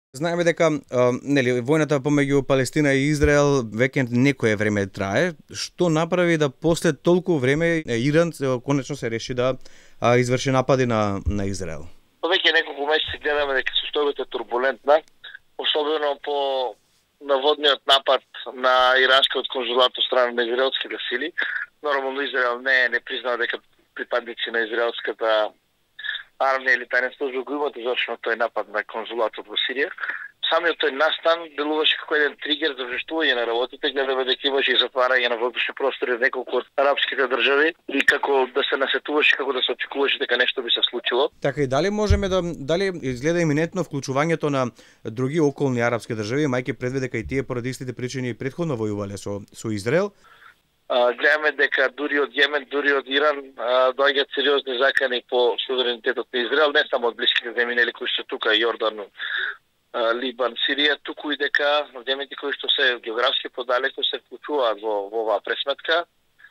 Знаеме дека нели војната помеѓу Палестина и Израел веќе некое време трае. Што направи да после толку време Иран конечно се реши да изврши напади на Израел? Веќе неколку месеци гледаме дека состојбата е турбулентна, особено по наводниот напад на иранскиот конзулат од страна на израелските сили. Нормално Израел не признава дека припадници на израелската армија или тајна служба го имат извршено тој напад на конзулатот во Сирија. Самиот тој настан делуваше како еден тригер за врштување на работите. Гледаме дека имаше и затварање на воздушни простори во неколку од арапските држави и како да се насетуваше, како да се очекуваше дека нешто би се случило. Така и дали изгледа иминентно вклучувањето на други околни арапски држави, мајки предвид дека и тие поради истите причини претходно војувале со Израел? Гледаме дека дури од Јемен, дури од Иран доаѓаат сериозни закани по суверенитетот на Израел, не само од блиските земји, нели кои се тука, Јордан, Либан, Сирија, туку и дека земјите кои што се географски подалеку се вклучуваат во оваа пресметка.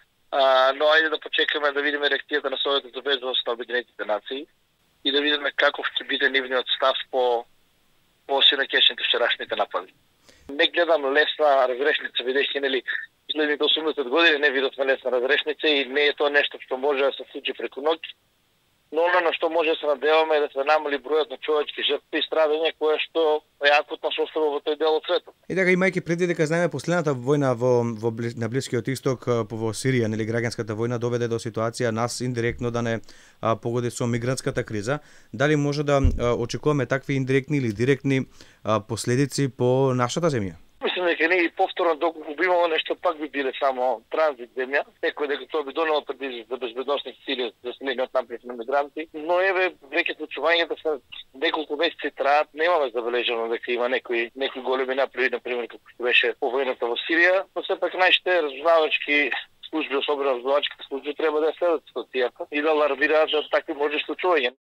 Но ајде да почекаме да видиме реакцијата на Советот за безбедност на Обединетите нации и да видиме каков ќе биде нивниот став по синекешните вчерашните напади. Не гледам лесна разрешница, видејќи нели изледните 80 години не видовме лесна разрешница и не е тоа нешто што може да се случи преку ноќ. Но оно на што може да се надеваме е да се намали бројот на човечки жртви и страдање кое што е акутно се остава во тој дел од светот. И дека имајќи предвид дека знаеме последната војна на Блискиот исток во Сирија, нели граѓанската војна доведе до ситуација нас индиректно да не погоди со мигрантската криза, дали може да очекуваме такви индиректни или директни последици по нашата земја? Мислам дека ние повторно доколку би имало нешто пак би биле само транзит земја, секој дека тоа би донело предизвик за безбедносни сили за селениот наплив на мигранти, но еве веќе случувањата се неколку месеци траат, немаме забележано дека има некои големи напливи, например како што беше по војната во Сирија, но сепак нашите разузнавачки служби, особено разузнавачките служби, треба да следат ситуацијата и да алармираат за такви можни случувања.